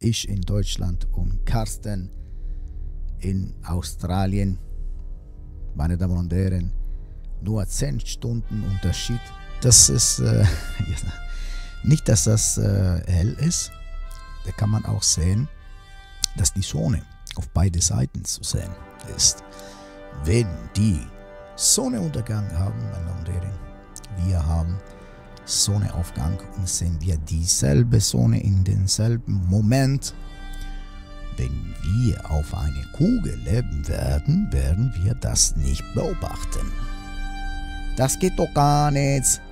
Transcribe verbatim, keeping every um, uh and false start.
Ich in Deutschland und Carsten in Australien. Meine Damen und Herren, nur zehn Stunden Unterschied. Das ist äh, nicht, dass das äh, hell ist. Da kann man auch sehen, dass die Sonne auf beide Seiten zu sehen ist. Wenn die Sonnenuntergang haben, meine Damen und Herren, wir haben Sonnenaufgang und sehen wir dieselbe Sonne in denselben Moment. Wenn wir auf eine Kugel leben werden, werden wir das nicht beobachten. Das geht doch gar nicht.